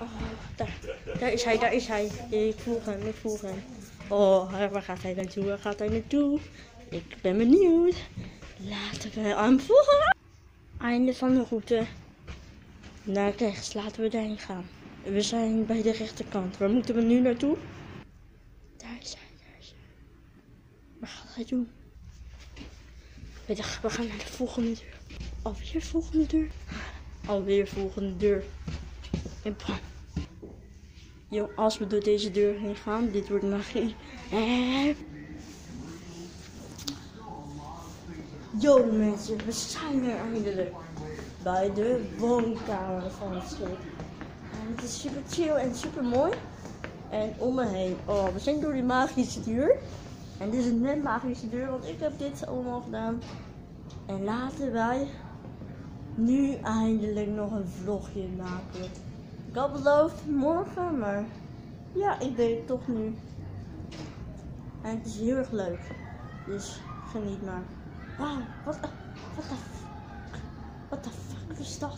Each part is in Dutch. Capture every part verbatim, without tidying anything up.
Oh, daar, daar is hij, daar is hij. Ik volg hem, ik volg hem. Oh, waar gaat hij naartoe? Waar gaat hij naartoe? Ik ben benieuwd. Laten we hem volgen. Einde van de route. Naar rechts, laten we daarheen gaan. We zijn bij de rechterkant. Waar moeten we nu naartoe? Daar is hij, daar is hij. Wat gaat hij doen? We gaan naar de volgende deur. Alweer volgende deur. Alweer volgende deur. En bam. Yo, als we door deze deur heen gaan, dit wordt magie. Eh. Yo mensen, we zijn er eindelijk. Bij de woonkamer van het schip. En het is super chill en super mooi. En om me heen, oh, we zijn door die magische deur. En dit is een net magische deur, want ik heb dit allemaal gedaan. En laten wij nu eindelijk nog een vlogje maken. Ik had beloofd morgen, maar ja, ik deed het toch nu. En het is heel erg leuk. Dus geniet maar. Wauw, wat de wat de wat de fuck is dat?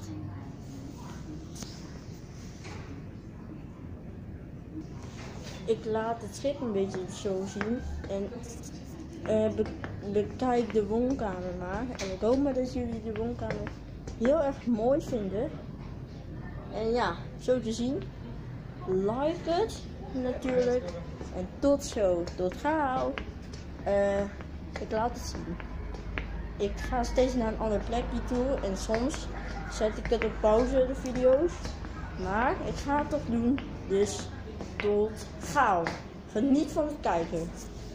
Ik laat het schip een beetje zo zien. En uh, be bekijk de woonkamer maar. En ik hoop maar dat jullie de woonkamer heel erg mooi vinden. En ja, zo te zien. Like het natuurlijk. En tot zo. Tot gauw. Uh, ik laat het zien. Ik ga steeds naar een ander plekje toe. En soms zet ik het op pauze, de video's. Maar ik ga het toch doen. Dus tot gauw. Geniet van het kijken.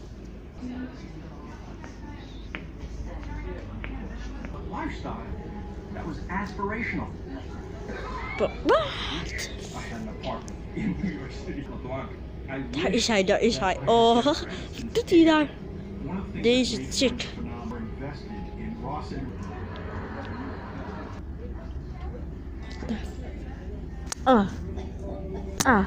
Lifestyle. That was aspirational. But what? Daar is hij, daar is hij. Oh, wat doet hij daar? Deze chick. Ah. Ah.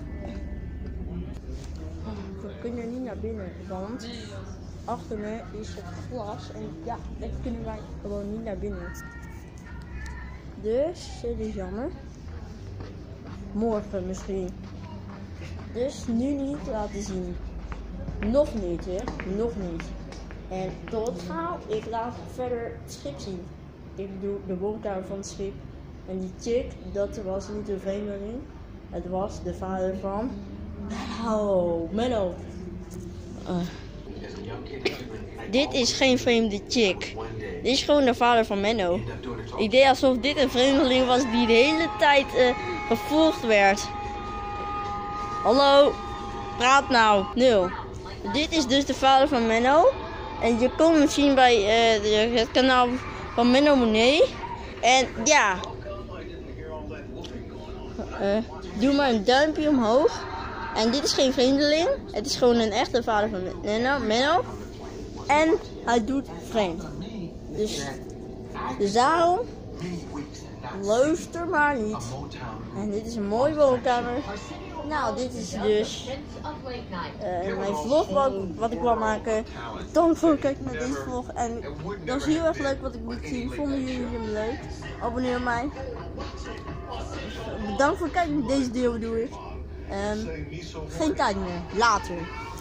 We kunnen niet naar binnen, want achter me is het glas en ja, daar kunnen wij gewoon niet naar binnen. Dus, dit is jammer. Morgen misschien. Dus nu niet laten zien. Nog niet, hè? Nog niet. En tot gauw, ik laat verder het schip zien. Ik bedoel de woonkamer van het schip. En die chick, dat was niet een vreemdeling. Het was de vader van Menno. Menno. Uh. Dit is geen vreemde chick. Dit is gewoon de vader van Menno. Ik deed alsof dit een vreemdeling was die de hele tijd uh, gevolgd werd. Hallo, praat nou. Nul. Dit is dus de vader van Menno. En je kon hem zien bij uh, de, het kanaal van Menno Monet. En ja. Uh, doe maar een duimpje omhoog. En dit is geen vreemdeling. Het is gewoon een echte vader van Menno. Menno. En hij doet vreemd. Dus, dus daarom, luister maar niet. En dit is een mooie woonkamer. Nou, dit is dus uh, mijn vlog wat, wat ik wil maken. Dank voor het kijken naar deze vlog. En dat is heel erg leuk wat ik moet zien. Vonden jullie hem leuk? Abonneer mij. Bedankt voor het kijken naar deze deel, bedoel ik. Um, geen tijd meer. Later.